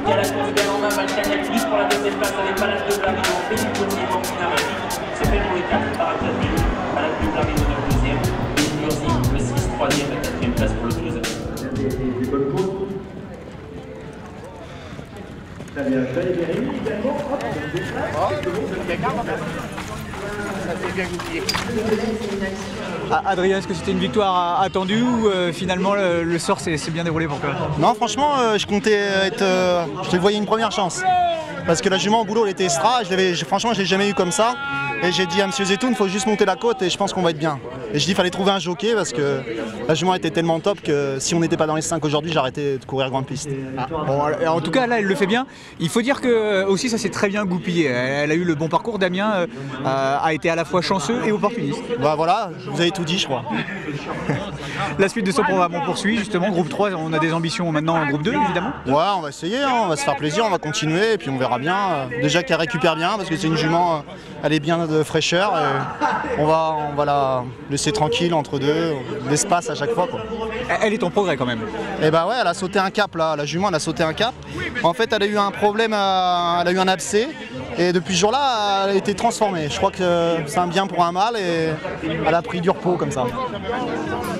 Il y a la course bien en main, Valcagnac plus pour la deuxième place avec Balade de Blavino, Bénicotier, Bambina Magique. C'est fait pour les 4 par 4 minutes. Balade de Blavino dans le deuxième. Et Murzi, le 6, troisième, la quatrième place pour le Toulousain. Des bonnes pauses. Très bien, Valérie également. Hop, Adrien, est-ce que c'était une victoire attendue ou finalement le sort s'est bien déroulé pour toi? Non, franchement, je comptais être. Je te voyais une première chance. Parce que la jument au boulot, elle était extra. Franchement, je ne l'ai jamais eu comme ça. Et j'ai dit à M. Zetoun, il faut juste monter la côte et je pense qu'on va être bien. Et je dis, il fallait trouver un jockey parce que la jument était tellement top que si on n'était pas dans les 5 aujourd'hui, j'arrêtais de courir grande piste. Bon, en tout cas, là, elle le fait bien. Il faut dire que aussi, ça s'est très bien goupillé. Elle a eu le bon parcours. Damien a été à la fois chanceux et opportuniste. Bah voilà, vous avez tout dit, je crois. La suite de ce programme, on poursuit justement. Groupe 3, on a des ambitions maintenant en groupe 2, évidemment. Ouais, on va essayer, hein, on va se faire plaisir, on va continuer et puis on verra bien. Déjà qu'elle récupère bien parce que c'est une jument, elle est bien de fraîcheur. Et on va la laisser tranquille entre deux, l'espace à chaque fois, quoi. Elle est en progrès quand même. Et bah ouais, elle a sauté un cap là, la jument elle a sauté un cap. En fait, elle a eu un problème, elle a eu un abcès. Et depuis ce jour-là, elle a été transformée. Je crois que c'est un bien pour un mâle et elle a pris du repos comme ça.